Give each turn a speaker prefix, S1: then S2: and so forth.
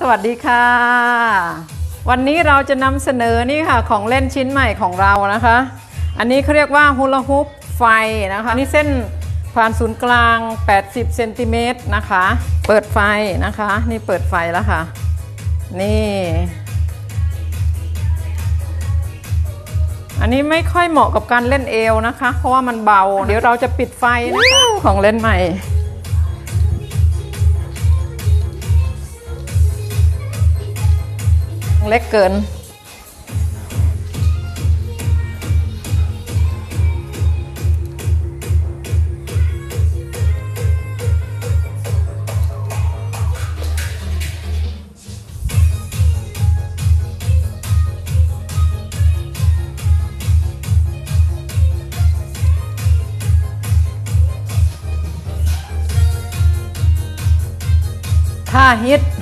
S1: วัสดีค่ะวันนี้เราจะนำเสนอนี่ค่ะของเล่นชิ้นใหม่ของเรานะคะอันนี้เขาเรียกว่าฮูลาฮูปไฟนะคะนี่เส้นผ่านศูนย์กลาง80เซนติเมตรนะคะเปิดไฟนะคะนี่เปิดไฟแล้วค่ะนี่อันนี้ไม่ค่อยเหมาะกับการเล่นเอวนะคะเพราะว่ามันเบาเดี๋ยวเราจะปิดไฟนะคะของเล่นใหม่เล็กเกินท่าฮิต